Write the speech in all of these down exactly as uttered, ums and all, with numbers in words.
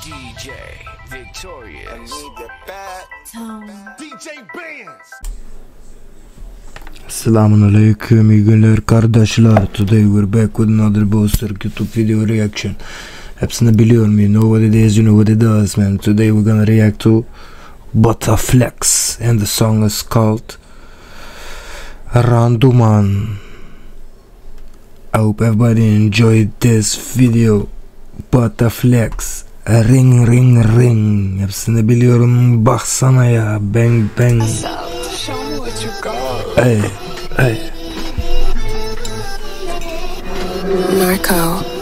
D J Victorious. I need the bad tone. D J Bands. Selamun aleyküm, iyi günler kardeşler. Today we're back with another Booster YouTube video reaction. Hepsini biliyorum, you know what it is, you know what it does, man. Today we're gonna react to Butterflex and the song is called Randuman. I hope everybody enjoyed this video. Butterflex, ring ring ring. Hepsini biliyorum, baksana ya, bang bang. Hey, hey. Narco.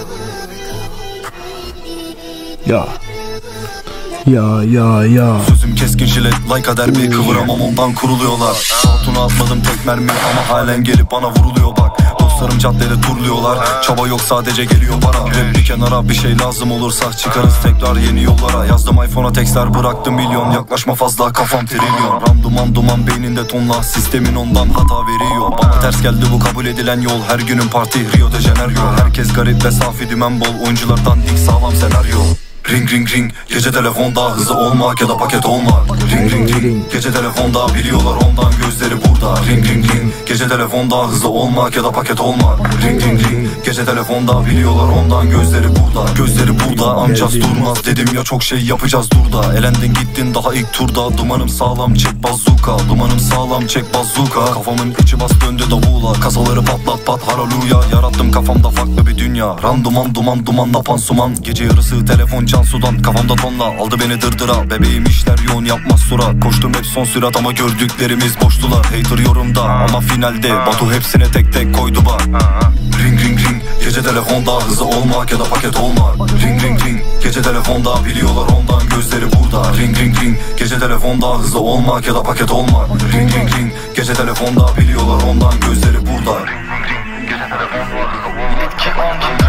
Ya. Ya ya ya. Sözüm keskin jilet, like derbi, kıvıramam ondan kuruluyorlar. Altına atmadım tek mermi ama halen gelip bana vuruluyor bak. Dostlarım caddede turluyorlar, çaba yok sadece geliyor para. Rap bir kenara, bir şey lazım olursa çıkarız tekrar yeni yollara. Yazdım iPhone'a tekstler, bıraktım milyon, yaklaşma fazla kafam trilyon. Randuman duman beyninde tonla, sistemin ondan hata veriyor. Bana ters geldi bu kabul edilen yol, her günün parti Rio de Janeiro. Herkes garip ve safi, dümen bol, oyunculardan ilk sağlam senaryo. Ring ring ring, gece telefonda, hızlı olmak ya da paket olmak. Ring ring ring, gece telefonda, biliyorlar ondan gözleri burada. Ring ring ring, gece telefonda, hızlı olmak ya da paket olmak. Ring ring ring, gece telefonda, biliyorlar ondan gözleri burada. Gözleri burada, amcaz durmaz dedim ya, çok şey yapacağız durda. Elendin gittin daha ilk turda, dumanım sağlam çek bazuka. Dumanım sağlam çek bazuka. Kafamın içi bas döndü davula, kasaları patlat pat haraluya. Yarattım kafamda farklı bir dünya. Randuman duman dumanla pansuman. Gece yarısı telefon can sudan, kafamda tonla aldı beni dırdıra. Bebeğim işler yoğun, yapmaz sura. Koştum hep son sürat ama gördüklerimiz boştular. Hater yorumda ama finalde Batu hepsine tek tek koydu bak. Ring ring ring, gece telefonda, hızlı olmak ya da paket olmak. Ring ring ring, gece telefonda, biliyorlar ondan gözleri burada. Ring ring ring, gece telefonda, hızlı olmak ya da paket olmak. Ring ring ring, gece telefonda, biliyorlar ondan gözleri burada. Gece telefonda, hızlı olmak.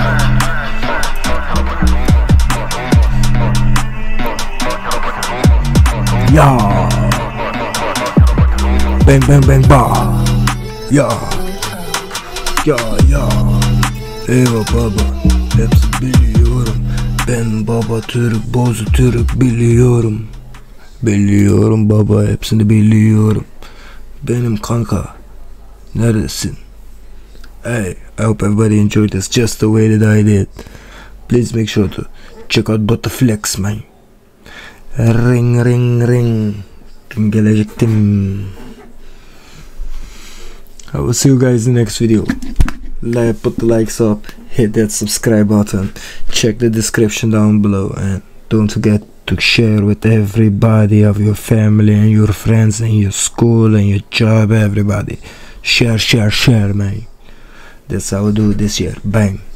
Ya. Bang bang bang ba. Ya. Ya ya. Eyvah baba, hepsi biliyorum. Ben baba Türk, bozu Türk biliyorum. Biliyorum baba, hepsini biliyorum. Benim kanka, neredesin? Hey, I hope everybody enjoyed this just the way that I did. Please make sure to check out Butterflex, man. Ring ring ring. Dün gelecektim. I will see you guys in the next video. Like, put the likes up, hit that subscribe button, check the description down below, and don't forget to share with everybody of your family and your friends and your school and your job. Everybody share share share, man. That's how I do this year. Bang.